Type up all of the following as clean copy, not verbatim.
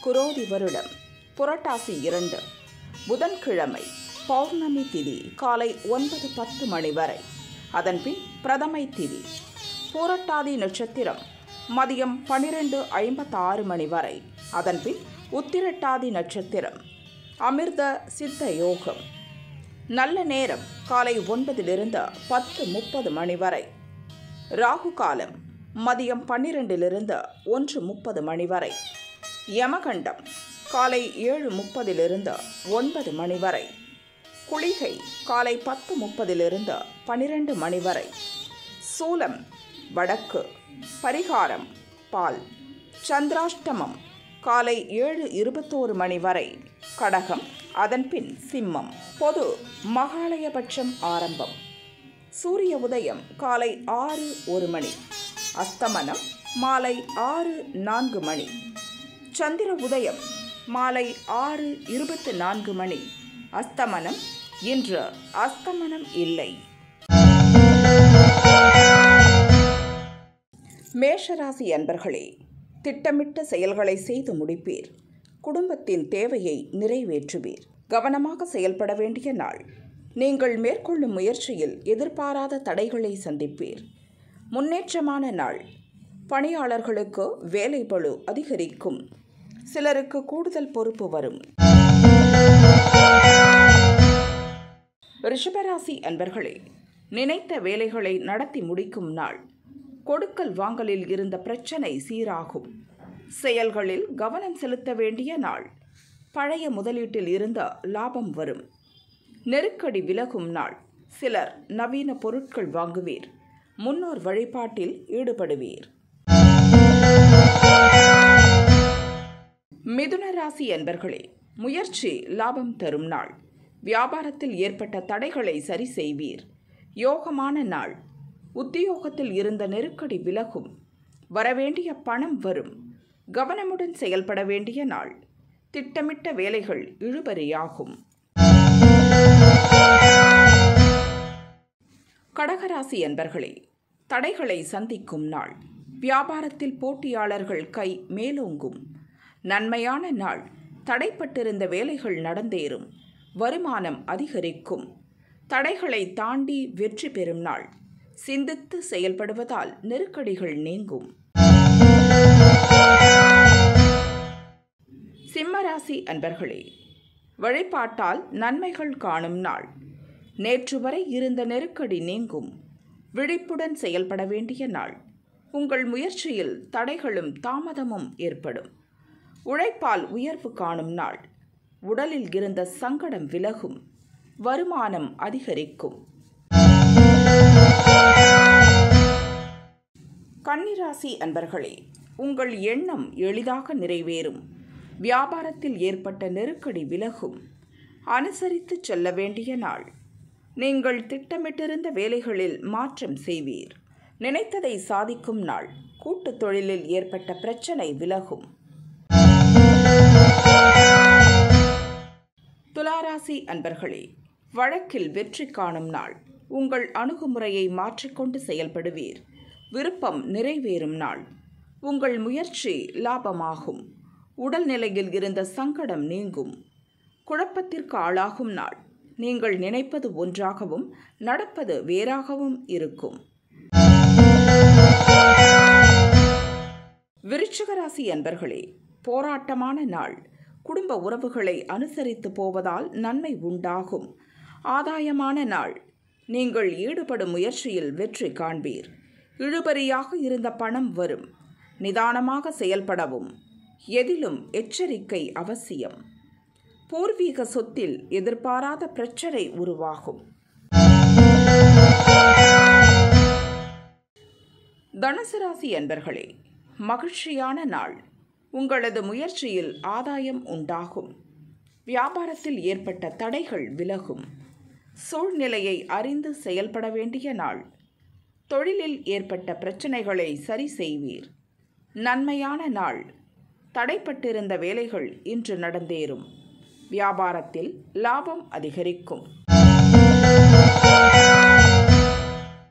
குரோதி வருடம் புரட்டாசி 2 புதன்கிழமை பௌர்ணமி திதி காலை 9:10 மணி வரை. அதன்பின் பிரதமை திதி. பூரட்டாதி நட்சத்திரம் மதியம் 12:56 மணி வரை. அதன்பின் உத்திரட்டாதி நட்சத்திரம். அமிர்த சித்த யோகம். நல்ல நேரம் காலை 9 to 10:30 மணி வரை. ராகு காலம் மதியம் 12 to 1:30 மணி வரை. யமகண்டம் காலை 7:30 to 9 மணி வரை. குளிகை காலை 10:30 to 12 மணி வரை. சூலம் வடக்கு. பரிகாரம் பால். சந்திராஷ்டமம் காலை 7:21 மணி வரை. கடகம், அதன்பின் சிம்மம். பொது மகாலயபட்சம் ஆரம்பம். சூரிய உதயம் காலை 6:01 மணி. அஸ்தமனம் மாலை 6:04 மணி. சந்திர உதயம் மாலை 6:24 மணி. அஸ்தமனம் இன்று அஸ்தமனம் இல்லை. மேஷராசி அன்பர்களே, திட்டமிட்ட செயல்களை செய்து முடிப்பீர். குடும்பத்தின் தேவையை நிறைவேற்றுவீர். கவனமாக செயல்பட வேண்டிய நாள். நீங்கள் மேற்கொள்ளும் முயற்சியில் எதிர்பாராத தடைகளை சந்திப்பீர். முன்னேற்றமான நாள். பணியாளர்களுக்கு வேலைப்பளு அதிகரிக்கும். சிலருக்கு கூடுதல் பொறுப்பு வரும். ரிஷபராசி அன்பர்களே, நினைத்த வேலைகளை நடத்தி முடிக்கும் நாள். கொடுக்கல் வாங்கலில் இருந்த பிரச்சனை சீராகும். செயல்களில் கவனம் செலுத்த வேண்டிய நாள். பழைய முதலீட்டில் இருந்த லாபம் வரும். நெருக்கடி விலகும் நாள். சிலர் நவீன பொருட்கள் வாங்குவீர். முன்னோர் வழிபாட்டில் ஈடுபடுவீர். மிதுன ராசி அன்பர்களே, முயற்சி லாபம் தரும் நாள். வியாபாரத்தில் ஏற்பட்ட தடைகளை சரி செய்வீர். யோகமான நாள். உத்தியோகத்தில் இருந்த நெருக்கடி விலகும். வரவேண்டிய பணம் வரும். கவனமுடன் செயல்பட வேண்டிய நாள். திட்டமிட்ட வேலைகள் இழுபறியாகும். கடகராசி அன்பர்களே, தடைகளை சந்திக்கும் நாள். வியாபாரத்தில் போட்டியாளர்கள் கை மேலோங்கும். நன்மையான நாள். தடைப்பட்டிருந்த வேலைகள் நடந்தேறும். வருமானம் அதிகரிக்கும். தடைகளை தாண்டி வெற்றி பெறும் நாள். சிந்தித்து செயல்படுவதால் நெருக்கடிகள் நீங்கும். சிம்மராசி அன்பர்களே, வழிபாட்டால் நன்மைகள் காணும் நாள். நேற்று வரை இருந்த நெருக்கடி நீங்கும். விழிப்புடன் செயல்பட வேண்டிய நாள். உங்கள் முயற்சியில் தடைகளும் தாமதமும் ஏற்படும். உழைப்பால் உயர்வு காணும் நாள். உடலில் இருந்த சங்கடம் விலகும். வருமானம் அதிகரிக்கும். கன்னிராசி அன்பர்களே, உங்கள் எண்ணம் எளிதாக நிறைவேறும். வியாபாரத்தில் ஏற்பட்ட நெருக்கடி விலகும். அனுசரித்து செல்ல வேண்டிய நாள். நீங்கள் திட்டமிட்டிருந்த வேலைகளில் மாற்றம் செய்வீர். நினைத்ததை சாதிக்கும் நாள். கூட்டுத் தொழிலில் ஏற்பட்ட பிரச்சனை விலகும். துளாராசி அன்பர்களே, வழக்கில் வெற்றி காணும் நாள். உங்கள் அணுகுமுறையை மாற்றிக்கொண்டு செயல்படுவீர். விருப்பம் நிறைவேறும் நாள். உங்கள் முயற்சி லாபமாகும். உடல்நிலையில் இருந்த சங்கடம் நீங்கும். குழப்பத்திற்கு ஆளாகும் நாள். நீங்கள் நினைப்பது ஒன்றாகவும் நடப்பது வேறாகவும் இருக்கும். விருச்சிகராசி அன்பர்களே, போராட்டமான நாள். குடும்ப உறவுகளை அனுசரித்து போவதால் நன்மை உண்டாகும். ஆதாயமான நாள். நீங்கள் ஈடுபடும் முயற்சியில் வெற்றி காண்பீர். இழுபறியாக இருந்த பணம் வரும். நிதானமாக செயல்படவும். எதிலும் எச்சரிக்கை அவசியம். பூர்வீக சொத்தில் எதிர்பாராத பிரச்சனை உருவாகும். தனுசு ராசி அன்பர்களே, மகிழ்ச்சியான நாள். உங்களது முயற்சியில் ஆதாயம் உண்டாகும். வியாபாரத்தில் ஏற்பட்ட தடைகள் விலகும். சூழ்நிலையை அறிந்து செயல்பட வேண்டிய நாள். தொழிலில் ஏற்பட்ட பிரச்சனைகளை சரி செய்வீர். நன்மையான நாள். தடைப்பட்டிருந்த வேலைகள் இன்று நடந்தேறும். வியாபாரத்தில் லாபம் அதிகரிக்கும்.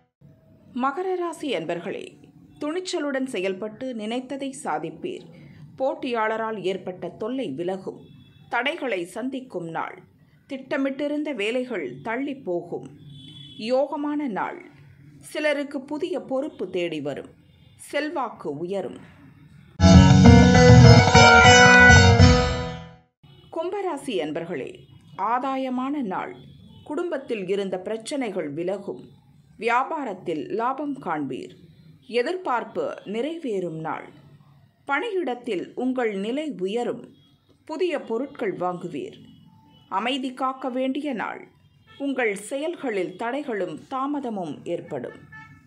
மகர ராசி அன்பர்களே, துணிச்சலுடன் செயல்பட்டு நினைத்ததை சாதிப்பீர். போட்டியாளரால் ஏற்பட்ட தொல்லை விலகும். தடைகளை சந்திக்கும் நாள். திட்டமிட்டிருந்த வேலைகள் தள்ளி போகும். யோகமான நாள். சிலருக்கு புதிய பொறுப்பு தேடி வரும். செல்வாக்கு உயரும். கும்பராசி அன்பர்களே, ஆதாயமான நாள். குடும்பத்தில் இருந்த பிரச்சனைகள் விலகும். வியாபாரத்தில் லாபம் காண்பீர். எதிர்பார்ப்பு நிறைவேறும் நாள். பணியிடத்தில் உங்கள் நிலை உயரும். புதிய பொருட்கள் வாங்குவீர். அமைதி காக்க வேண்டிய நாள். உங்கள் செயல்களில் தடைகளும் தாமதமும் ஏற்படும்.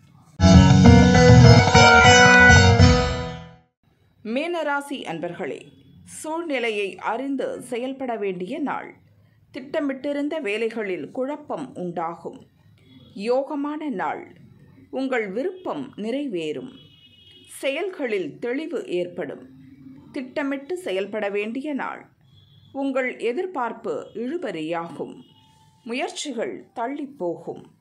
மீனராசி அன்பர்களே, சூழ்நிலையை அறிந்து செயல்பட வேண்டிய நாள். திட்டமிட்டிருந்த வேலைகளில் குழப்பம் உண்டாகும். யோகமான நாள். உங்கள் விருப்பம் நிறைவேறும். செயல்களில் தெளிவு ஏற்படும். திட்டமிட்டு செயல்பட வேண்டிய நாள். உங்கள் எதிர்பார்ப்பு இழுபறியாகும். முயற்சிகள் தள்ளிப்போகும்.